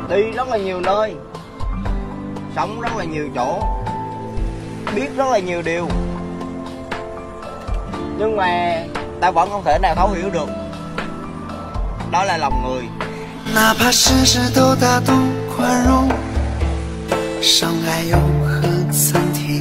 đi rất là nhiều nơi, sống rất là nhiều chỗ, biết rất là nhiều điều, nhưng mà ta vẫn không thể nào thấu hiểu được, đó là lòng người. 哪怕事事都大度宽容，相爱又何曾甜？